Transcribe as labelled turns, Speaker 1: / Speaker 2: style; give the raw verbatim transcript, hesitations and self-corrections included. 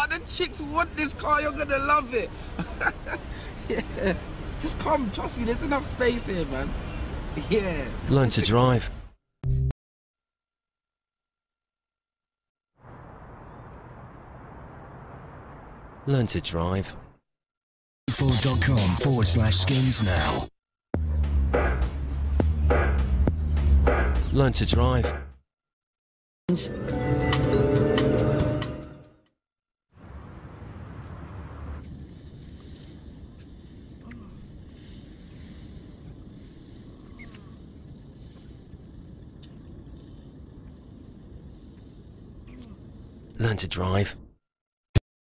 Speaker 1: the chicks want this car, you're gonna love it. Yeah. Just come, trust me, there's enough space here, man. Yeah.
Speaker 2: Learn to drive. Learn to drive.
Speaker 3: Ford.com forward slash skins now.
Speaker 2: Learn to drive. Learn to drive.